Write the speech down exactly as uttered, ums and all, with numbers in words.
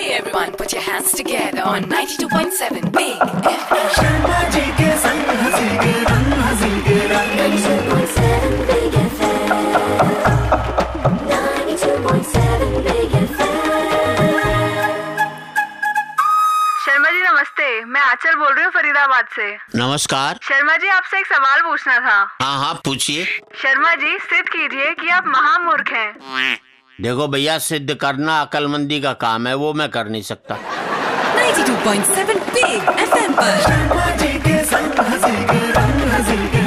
everyone, put your hands together on ninety-two point seven Big F M. Sharmaji के संग हंसी के रंग हंसी के रंग ninety-two point seven Big F M. ninety-two point seven Big F M. Sharma ji नमस्ते, मैं आचल बोल रही हूँ फरीदाबाद से। नमस्कार। शर्मा जी आपसे एक सवाल पूछना था। हाँ हाँ पूछिए। शर्मा जी सिद्ध कीजिए कि आप महामूर्ख हैं। देखो भैया, सिद्ध करना अकलमंदी का काम है, वो मैं कर नहीं सकता। ninety-two point seven Big F M पर शर्माजी के संग हंसी के रंग हंसी के